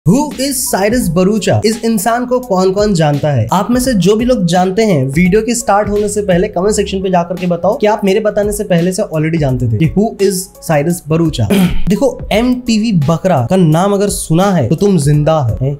Who is Cyrus Bharucha? इस इंसान को कौन कौन जानता है? आप में से जो भी लोग जानते हैं, वीडियो के स्टार्ट होने से पहले कमेंट सेक्शन पे जाकर के बताओ कि आप मेरे बताने से पहले से ऑलरेडी जानते थे कि who is साइरस बरूचा। देखो, MTV बकरा का नाम अगर सुना है तो तुम जिंदा है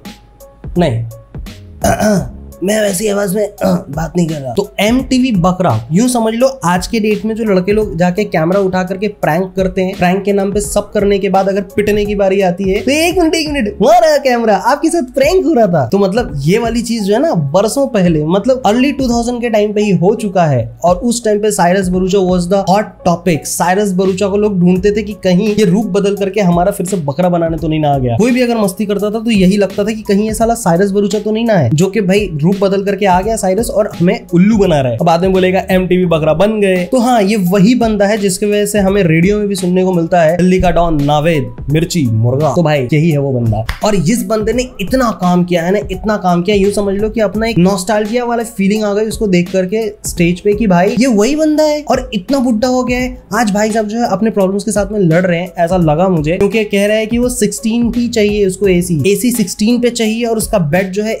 नहीं। मैं वैसी आवाज में बात नहीं कर रहा। तो MTV बकरा यूं समझ लो, आज के डेट में जो लड़के लोग जाके कैमरा उठा करके प्रैंक करते हैं, प्रैंक के नाम पे सब करने के बाद अगर पिटने की बारी आती है तो एक मिनट वहां रहा कैमरा, आपके साथ प्रैंक हो रहा था। तो मतलब ये वाली चीज जो है ना, बरसों पहले मतलब अर्ली 2000 के टाइम पे ही हो चुका है। और उस टाइम पे Cyrus Broacha was the hot topic. Cyrus Broacha को लोग ढूंढते थे कि कहीं ये रूप बदल करके हमारा फिर से बकरा बनाने तो नहीं ना आ गया। कोई भी अगर मस्ती करता था तो यही लगता था कि कहीं ये साला साइरस बरूचा तो नहीं ना है, जो कि भाई बदल करके आ गया साइरस और हमें उल्लू बना रहा है। अब बाद में बोलेगा MTV बकरा बन गए। तो हाँ, ये वही बंदा है जिसकी वजह से हमें रेडियो में भी सुनने को मिलता है दिल्ली का डॉन, नावेद, मिर्ची, मुर्गा। तो भाई यही है वो बंदा। और इस बंदे ने इतना काम किया है ना, इतना काम किया, यूं समझ लो कि अपना एक नॉस्टैल्जिया वाला फीलिंग आ गई उसको देख करके स्टेज पे कि भाई ये वही बंदा है। और इतना बुढ़ा हो गया है आज, भाई साहब जो है अपने प्रॉब्लम्स के साथ में लड़ रहे हैं, ऐसा लगा मुझे, क्योंकि कह रहा है कि वो 16 ही चाहिए उसको, AC 16 पे चाहिए। और उसका बेड जो है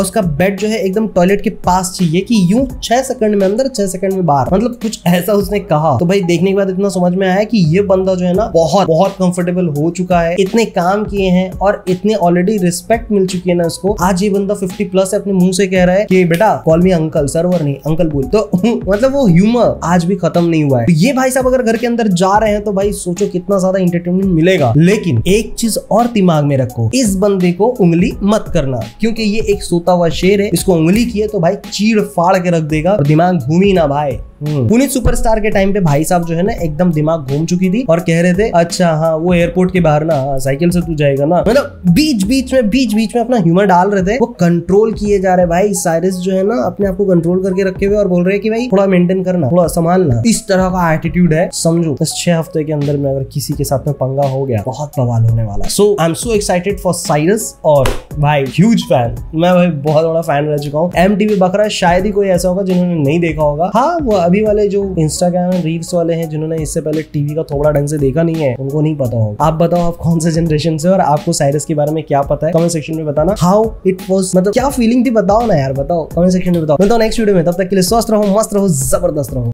एकदम टॉयलेट के पास चाहिए कि यूं 6 सेकंड में अंदर 6 सेकंड में बाहर, मतलब कुछ ऐसा उसने कहा। तो भाई देखने के बाद इतना समझ में आया कि ये बंदा जो है ना बहुत कंफर्टेबल हो चुका है, इतने काम किए हैं और इतने ऑलरेडी रिस्पेक्ट मिल चुकी है ना उसको। आज ये बंदा 50+ है, अपने मुंह से कह रहा है कि बेटा कॉल मी अंकल, सर्वर नहीं अंकल बोल। तो मतलब वो ह्यूमर आज भी खत्म नहीं हुआ है। तो ये भाई साहब अगर घर के अंदर जा रहे हैं तो भाई सोचो कितना ज्यादा इंटरटेनमेंट मिलेगा। लेकिन एक चीज और दिमाग में रखो, इस बंदे को उंगली मत करना, क्योंकि ये एक सोता हुआ शेर है। इसको उंगली की है तो भाई चीड़ फाड़ के रख देगा और दिमाग घूमी ना भाई। पुनीत सुपरस्टार के टाइम पे भाई साहब जो है ना एकदम दिमाग घूम चुकी थी और कह रहे थे अच्छा हाँ वो एयरपोर्ट के बाहर ना साइकिल से तू जाएगा ना, मतलब बीच बीच में अपना ह्यूमर डाल रहे थे। वो कंट्रोल किए जा रहे भाई। साइरस जो है ना अपने आप को कंट्रोल करके रखे हुए और बोल रहे हैं कि भाई थोड़ा मेंटेन करना, थोड़ा संभालना। इस तरह का एटीट्यूड है। समझो इस 6 हफ्ते के अंदर में अगर किसी के साथ में पंगा हो गया, बहुत बवाल होने वाला। So I am so excited for Cyrus और भाई ह्यूज फैन, मैं भाई बहुत बड़ा फैन रह चुका हूँ। MTV बकरा शायद ही कोई ऐसा होगा जिन्होंने नहीं देखा होगा। हाँ, वो अभी वाले जो इंस्टाग्राम रील्स वाले हैं जिन्होंने इससे पहले टीवी का थोड़ा ढंग से देखा नहीं है, उनको नहीं पता होगा। आप बताओ आप कौन से जनरेशन से और आपको साइरस के बारे में क्या पता है, कमेंट सेक्शन में बताना। हाउ इट वाज, मतलब क्या फीलिंग थी बताओ ना यार, बताओ कमेंट सेक्शन में बताओ। मिलता हूं नेक्स्ट वीडियो में, तब तक के लिए स्वस्थ रहो, मस्त रहो, जबरदस्त रहो।